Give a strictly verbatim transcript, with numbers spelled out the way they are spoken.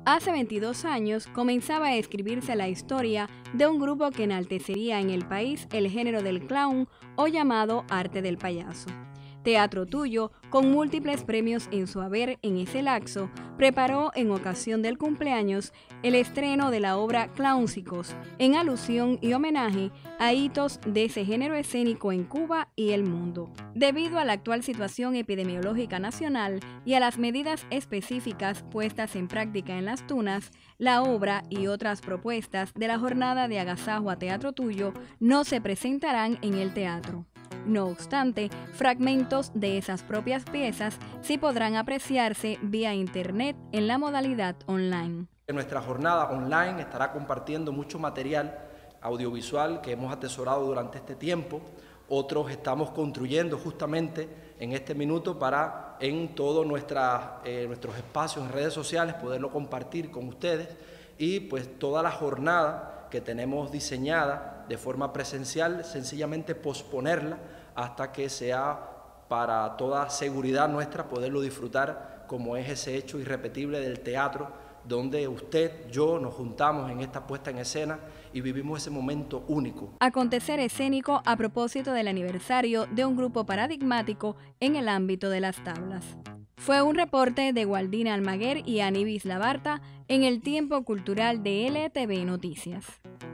Hace veintidós años comenzaba a escribirse la historia de un grupo que enaltecería en el país el género del clown o llamado arte del payaso. Teatro Tuyo, con múltiples premios en su haber en ese lapso, preparó en ocasión del cumpleaños el estreno de la obra Clownsicos, en alusión y homenaje a hitos de ese género escénico en Cuba y el mundo. Debido a la actual situación epidemiológica nacional y a las medidas específicas puestas en práctica en las Tunas, la obra y otras propuestas de la jornada de agasajo a Teatro Tuyo no se presentarán en el teatro. No obstante, fragmentos de esas propias piezas sí podrán apreciarse vía internet en la modalidad online. En nuestra jornada online estará compartiendo mucho material audiovisual que hemos atesorado durante este tiempo. Otros estamos construyendo justamente en este minuto para en todos eh, nuestros espacios en redes sociales poderlo compartir con ustedes, y pues toda la jornada que tenemos diseñada de forma presencial, sencillamente posponerla hasta que sea para toda seguridad nuestra poderlo disfrutar, como es ese hecho irrepetible del teatro, donde usted, yo, nos juntamos en esta puesta en escena y vivimos ese momento único. Acontecer escénico a propósito del aniversario de un grupo paradigmático en el ámbito de las tablas. Fue un reporte de Gualdina Almaguer y Anibis Labarta en el Tiempo Cultural de L T V Noticias.